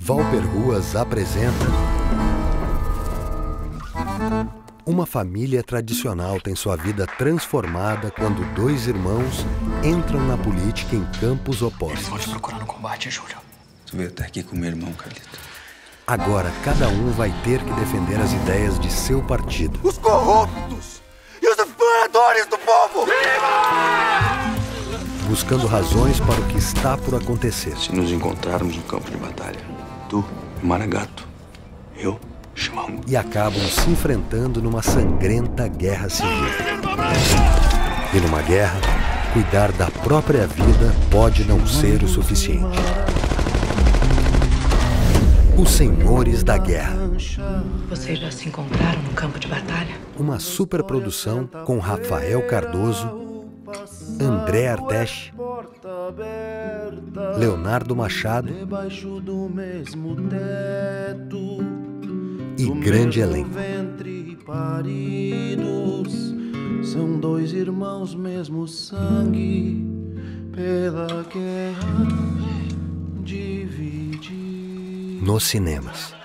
Valper Ruas apresenta... Uma família tradicional tem sua vida transformada quando dois irmãos entram na política em campos opostos. Eles vão te procurar no combate, Júlio. Tu veio até aqui com meu irmão, Carlito. Agora, cada um vai ter que defender as ideias de seu partido. Os corruptos e os exploradores do povo! Buscando razões para o que está por acontecer. Se nos encontrarmos no campo de batalha, tu, Maragato, eu, Chimango. E acabam se enfrentando numa sangrenta guerra civil. E numa guerra, cuidar da própria vida pode não ser o suficiente. Os Senhores da Guerra. Vocês já se encontraram no campo de batalha? Uma superprodução com Rafael Cardoso, André Arteche, Leonardo Machado e grande elenco. São dois irmãos, mesmo sangue, pela guerra divididos. Nos cinemas.